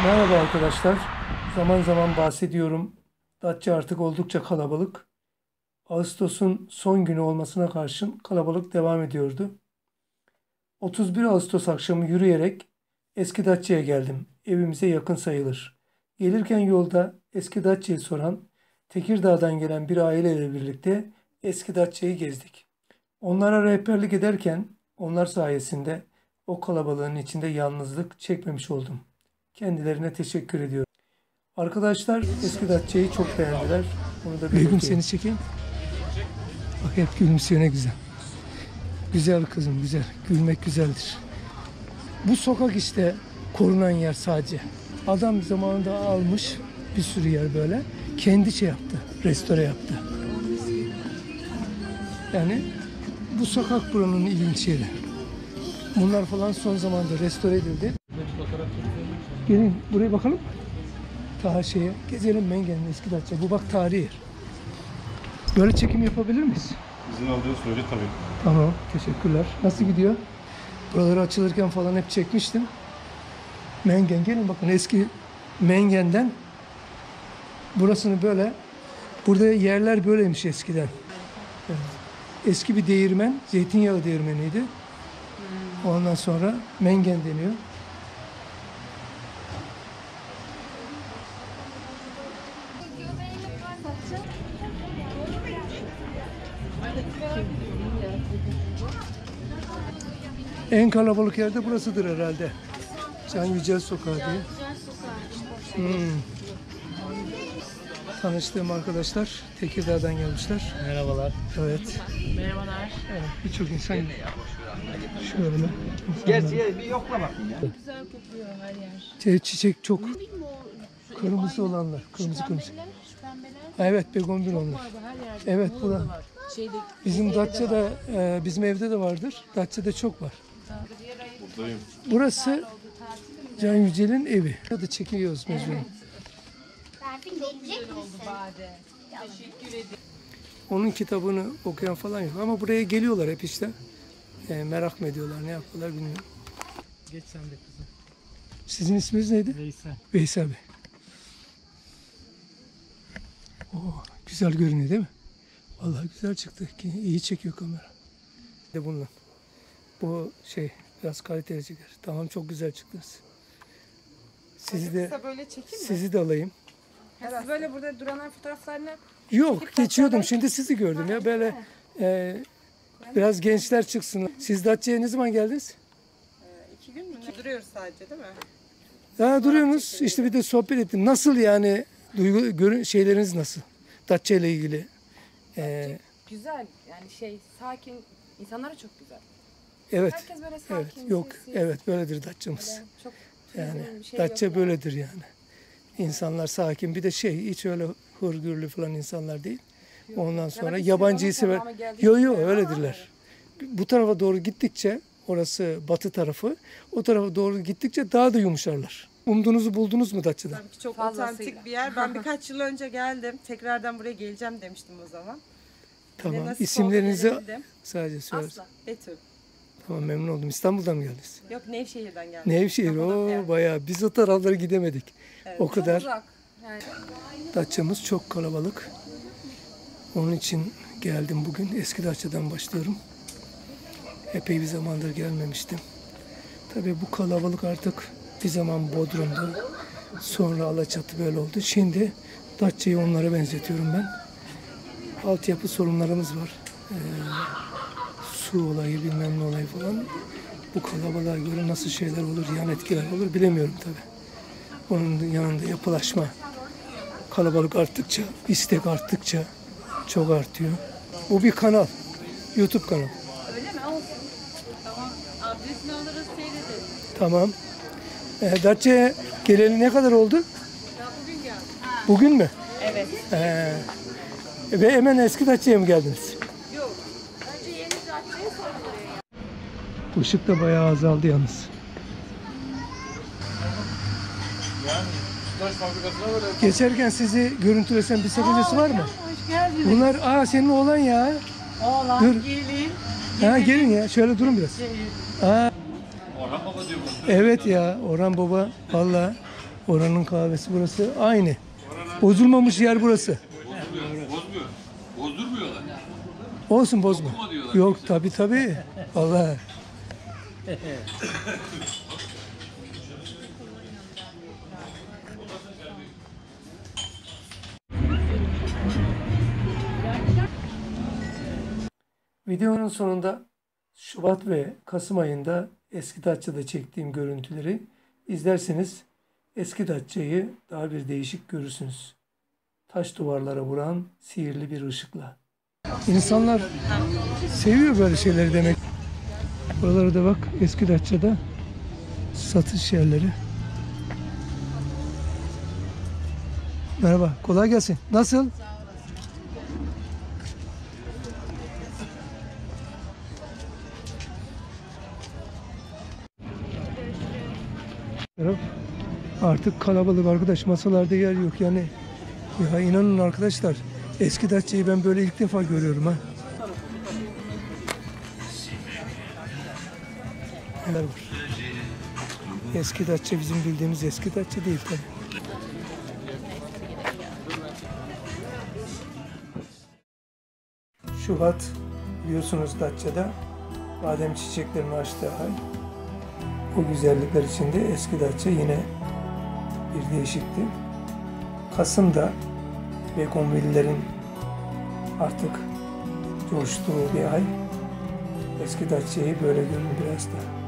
Merhaba arkadaşlar. Zaman zaman bahsediyorum. Datça artık oldukça kalabalık. Ağustos'un son günü olmasına karşın kalabalık devam ediyordu. 31 Ağustos akşamı yürüyerek Eski Datça'ya geldim. Evimize yakın sayılır. Gelirken yolda Eski Datça'yı soran Tekirdağ'dan gelen bir aileyle birlikte Eski Datça'yı gezdik. Onlara rehberlik ederken onlar sayesinde o kalabalığın içinde yalnızlık çekmemiş oldum. Kendilerine teşekkür ediyorum. Arkadaşlar Eski Datça'yı çok beğendiler. Onu da belirteyim. Seni çekeyim. Bak hep gülümsüyor, ne güzel. Güzel kızım, güzel. Gülmek güzeldir. Bu sokak işte korunan yer sadece. Adam zamanında almış bir sürü yer böyle. Kendi şey yaptı, restore yaptı. Yani bu sokak buranın ilginç yeri. Bunlar falan son zamanda restore edildi. Gelin buraya bakalım. Ta şeye gezelim, Mengen'in Eski Datça. Bu bak tarihi yer. Böyle çekim yapabilir miyiz? İzin aldığı sürece tabii. Tamam, teşekkürler. Nasıl gidiyor? Buraları açılırken falan hep çekmiştim. Mengen, gelin bakın eski Mengen'den burasını böyle, burada yerler böyleymiş eskiden. Evet. Eski bir değirmen, zeytinyağı değirmeniydi. Ondan sonra Mengen deniyor. En kalabalık yerde burasıdır herhalde. Can Yücel Sokağı diye. Tanıştığım arkadaşlar Tekirdağ'dan gelmişler. Merhabalar. Evet. Merhabalar. Evet, birçok insan şöyle. Gerçi bir yokla bakın ya. Güzel kokuyor her yer. Çiçek çok. Kırmızı olanlar. Kırmızı. Şu pembeler Evet, begonvil onlar. var her yerde. Evet, Muğla'da burada. var. Şeyde, Bizim Datça'da, bizim evde de vardır. Datça'da çok var. Buradayım. Burası Can Yücel'in evi. Burada çekiyoruz mecburen. Onun kitabını okuyan falan yok. Ama buraya geliyorlar hep işte. Merak mı ediyorlar, ne yapıyorlar bilmiyorum. Geç sen de kızım. Sizin isminiz neydi? Veysel. Veysel Bey. Güzel görünüyor değil mi? Vallahi güzel çıktı. İyi çekiyor kamera. De bundan. Bu şey biraz kaliteli çeker. Tamam, çok güzel çıktınız. Sizi de alayım. Siz böyle burada duranlar fotoğraflarını Yok, geçiyordum. Şimdi sizi gördüm ya. Böyle biraz gençler çıksın. Siz Datça'ya ne zaman geldiniz? 2 gün mü? Duruyoruz sadece değil mi? Daha duruyorsunuz. İşte bir de sohbet ettim. Nasıl yani? Şeyleriniz nasıl? Datça ile ilgili. Güzel yani sakin. İnsanları çok güzel. Evet. Herkes böyle sakin. Evet. Yok. sessiz, Evet. Böyledir Datça'mız. böyle çok Yani bir şey Datça yok böyledir yani. İnsanlar sakin. Bir de hiç öyle hırgürlü falan insanlar değil. Ondan sonra biz yabancıyı Sivas'ın sever. tamamı geldik Yo bilmiyorum öyledirler. Bu tarafa doğru gittikçe, orası batı tarafı, o tarafa doğru gittikçe daha da yumuşarlar. Umduğunuzu buldunuz mu Datça'da? Tabii ki çok Fazlasıyla. otantik bir yer. Ben birkaç yıl önce geldim. Tekrardan buraya geleceğim demiştim o zaman. Tamam. nasip oldu, İsimlerinizi gelebildim. sadece söylersiniz. Asla. Betül. Tamam, memnun oldum. İstanbul'dan mı geldiniz? Yok, Nevşehir'den geldim. Nevşehir. Kapadokya. Bayağı. Biz o taraflara gidemedik. Evet, O kadar. Çok uzak. Yani Datça'mız çok kalabalık. Onun için geldim bugün. Eski Datça'dan başlıyorum. Epey bir zamandır gelmemiştim. Tabii bu kalabalık artık bir zaman Bodrum'da, sonra Alaçatı böyle oldu. Şimdi Datça'yı onlara benzetiyorum ben. Altyapı sorunlarımız var. Su olayı, bilmem ne olayı falan. Bu kalabalığa göre nasıl şeyler olur, yan etkiler olur bilemiyorum tabii. Onun yanında yapılaşma, kalabalık arttıkça, istek arttıkça çok artıyor. Bu bir kanal, YouTube kanalı. Öyle mi? Olsun. Tamam. Adresini alırız, seyrederiz. Tamam. Datça'ya geleli ne kadar oldu? Ya bugün gel. Bugün mü? evet. Ve hemen eski Datça'ya mı geldiniz? Yok. Önce yeni caddeye sonra buraya. Işık da bayağı azaldı yalnız. Geçerken sizi görüntülesem bir sakıncası var mı? Hoş geldiniz. Bunlar senin oğlan ya. Oğlan, Dur. gelin. Gelin ya, şöyle durun biraz. Orhan Baba diyor bu. Evet ya, Orhan Baba vallahi Oranın kahvesi burası. Aynı. Bozulmamış yer burası. Bozmuyor. Bozdurmuyorlar. Olsun bozma. Okuma diyorlar Yok tabii. Vallahi. Videonun sonunda Şubat ve Kasım ayında Eski Datça'da çektiğim görüntüleri izlerseniz Eski Datça'yı daha bir değişik görürsünüz. Taş duvarlara vuran sihirli bir ışıkla. İnsanlar seviyor böyle şeyleri demek. Buralara da bak, Eski Datça'da satış yerleri. Merhaba, kolay gelsin. Nasıl? Artık kalabalık arkadaş, masalarda yer yok yani. Ya inanın arkadaşlar, Eski Datça'yı ben böyle ilk defa görüyorum ha. Neler var? Eski Datça bizim bildiğimiz Eski Datça değil tabii. Şubat biliyorsunuz Datça'da badem çiçeklerinin açtığı ay. Bu güzellikler içinde Eski Datça yine bir değişikti. Kasım'da Begonville'lerin artık coştuğu bir ay. Eski Datça'yı böyle görün biraz da.